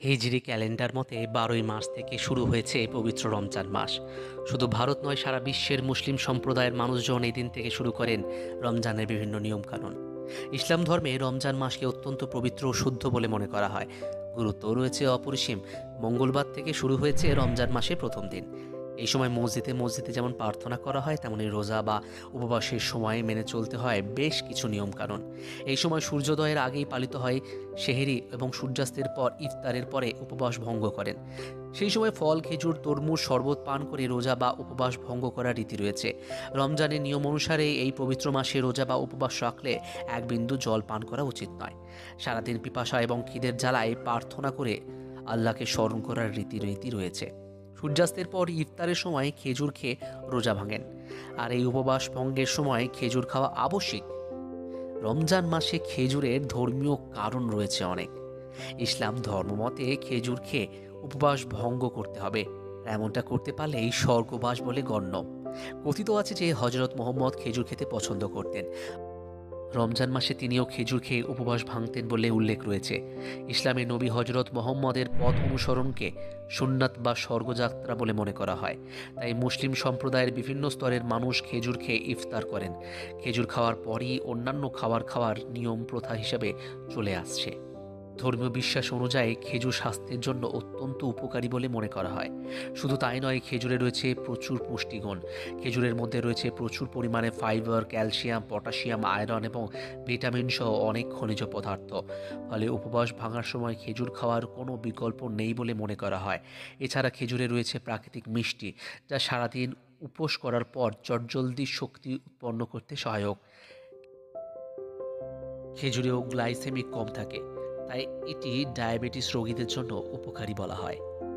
হিজরি ক্যালেন্ডার মতে ১২ই মার্চ থেকে শুরু হয়েছে এই পবিত্র রমজান মাস। শুধু ভারত নয়, সারা বিশ্বের মুসলিম সম্প্রদায়ের মানুষজন এই দিন থেকে শুরু করেন রমজানের বিভিন্ন নিয়মকানুন। ইসলাম ধর্মে রমজান মাসকে অত্যন্ত পবিত্র ও শুদ্ধ বলে মনে করা হয়। গুরুত্বও রয়েছে অপরিসীম। মঙ্গলবার থেকে শুরু হয়েছে রমজান মাসের প্রথম দিন। এই সময় মসজিদে মসজিদে যেমন প্রার্থনা করা হয়, তেমনি রোজা বা উপবাসের সময় মেনে চলতে হয় বেশ কিছু নিয়মকানুন। এই সময় সূর্যোদয়ের আগেই পালিত হয় সেহরি, এবং সূর্যাস্তের পর ইফতারের পরে উপবাস ভঙ্গ করেন। সেই সময় ফল, খেজুর, তরমুজ, শরবত পান করে রোজা বা উপবাস ভঙ্গ করার রীতি রয়েছে। রমজানের নিয়ম অনুসারে এই পবিত্র মাসে রোজা বা উপবাস রাখলে এক বিন্দু জল পান করা উচিত নয়। সারাদিন পিপাসা এবং খিদের জ্বালায় প্রার্থনা করে আল্লাহকে স্মরণ করার রীতি রয়েছে। সূর্যাস্তের পর ইফতারের সময় খেজুর খেয়ে রোজা ভাঙেন, আর এই উপবাস ভঙ্গের সময় খেজুর খাওয়া আবশ্যিক। রমজান মাসে খেজুরের ধর্মীয় কারণ রয়েছে অনেক। ইসলাম ধর্মমতে খেজুর খেয়ে উপবাস ভঙ্গ করতে হবে। এমনটা করতে পারলেই স্বর্গবাস বলে গণ্য। কথিত আছে যে হজরত মোহাম্মদ খেজুর খেতে পছন্দ করতেন। রমজান মাসে তিনিও খেজুর খেয়ে উপবাস ভাঙতেন বলে উল্লেখ রয়েছে। ইসলামে নবী হজরত মোহাম্মদের পথ অনুসরণকে সুন্নাত বা স্বর্গযাত্রা বলে মনে করা হয়। তাই মুসলিম সম্প্রদায়ের বিভিন্ন স্তরের মানুষ খেজুর খেয়ে ইফতার করেন। খেজুর খাওয়ার পরই অন্যান্য খাবার খাওয়ার নিয়ম প্রথা হিসাবে চলে আসছে। ধর্মীয় বিশ্বাস অনুযায়ী খেজুর স্বাস্থ্যের জন্য অত্যন্ত উপকারী বলে মনে করা হয়। শুধু তাই নয়, খেজুরে রয়েছে প্রচুর পুষ্টিগুণ। খেজুরের মধ্যে রয়েছে প্রচুর পরিমাণে ফাইবার, ক্যালসিয়াম, পটাশিয়াম, আয়রন এবং ভিটামিন সহ অনেক খনিজ পদার্থ। ফলে উপবাস ভাঙার সময় খেজুর খাওয়ার কোনো বিকল্প নেই বলে মনে করা হয়। এছাড়া খেজুরে রয়েছে প্রাকৃতিক মিষ্টি, যা সারাদিন উপোস করার পর চটজলদি শক্তি উৎপন্ন করতে সহায়ক। খেজুরেও গ্লাইসেমিক কম থাকে, তাই এটি ডায়াবেটিস রোগীদের জন্য উপকারী বলা হয়।